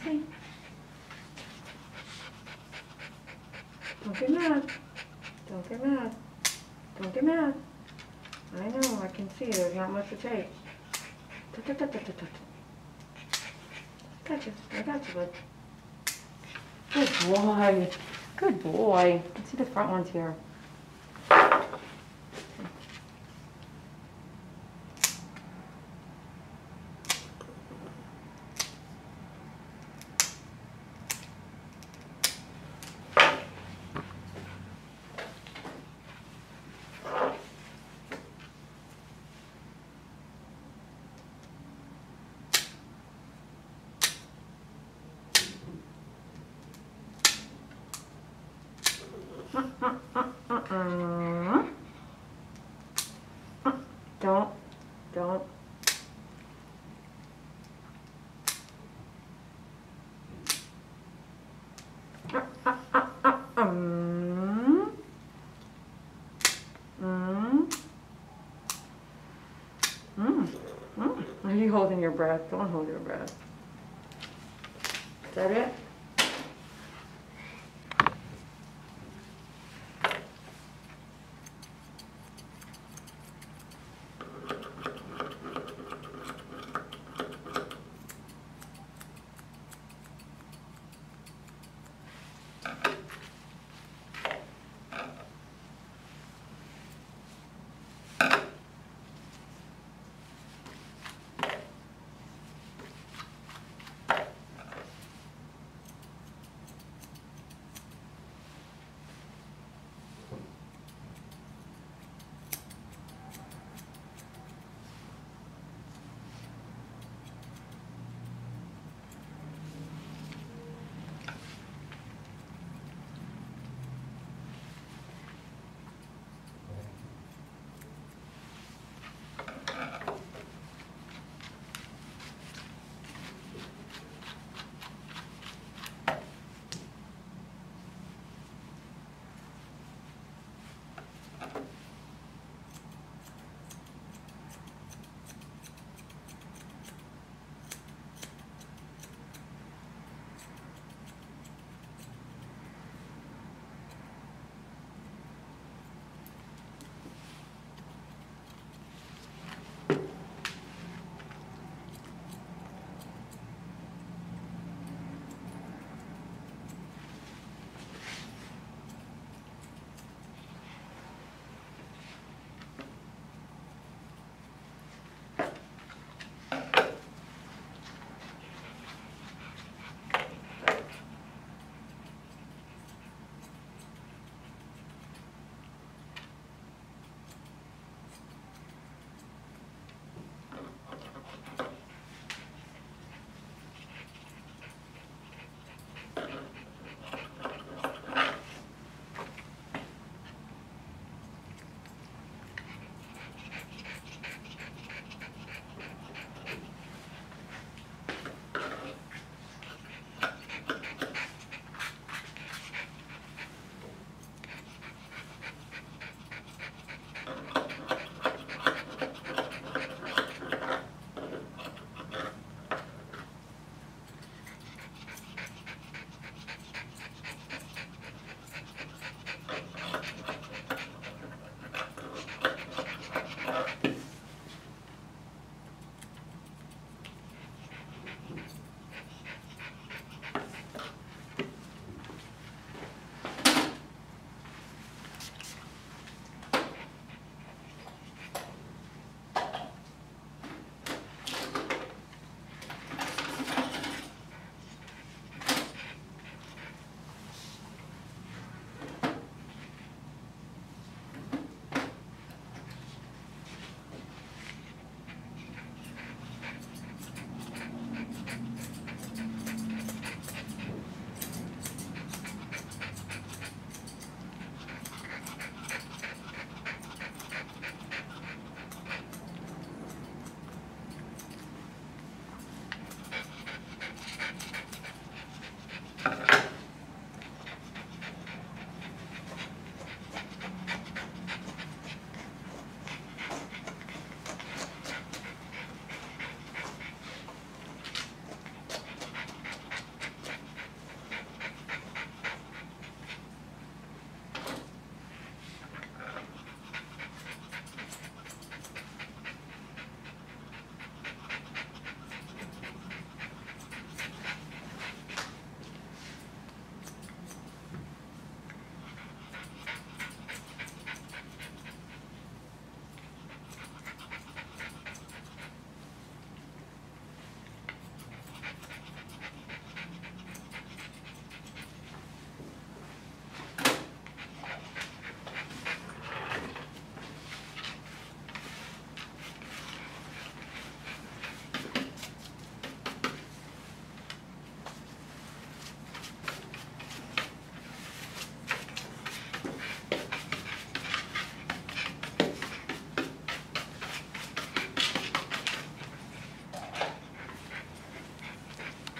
see. Don't get mad. Don't get mad. Don't get mad. I know, I can see there's not much to take. Touch it. I got you, bud. Good boy. Good boy. You can see the front ones here. Don't. Are you holding your breath? Don't hold your breath. Is that it?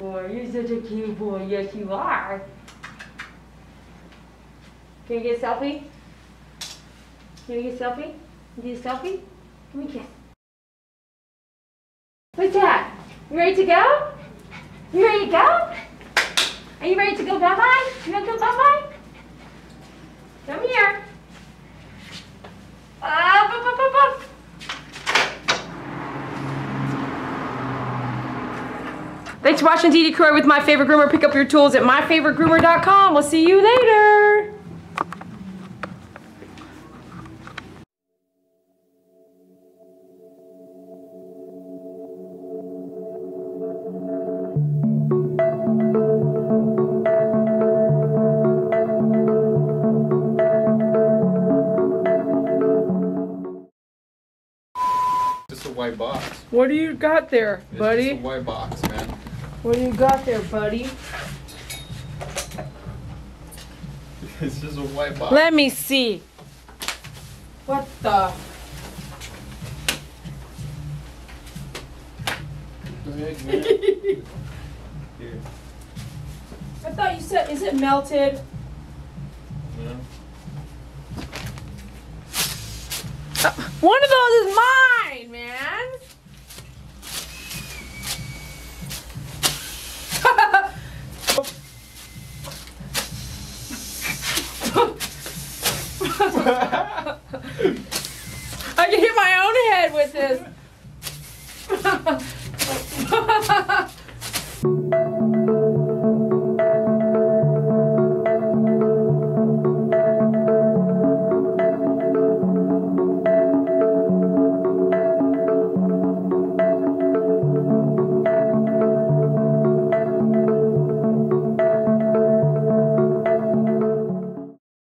Boy, you're such a cute boy. Yes, you are. Can you get a selfie? Can you get a selfie? Can you get a selfie? Give me a kiss. What's that? You ready to go? You ready to go? Are you ready to go bye-bye? You want to go bye-bye? Come here. Up, up, up, up, up. Thanks for watching DD Croy with My Favorite Groomer. Pick up your tools at myfavoritegroomer.com. We'll see you later. Just a white box. What do you got there, buddy? It's just a white box, man. What do you got there, buddy? It's just a white box. Let me see. What the? Go ahead, man. Here. I thought you said, is it melted? No. One of those is mine, man.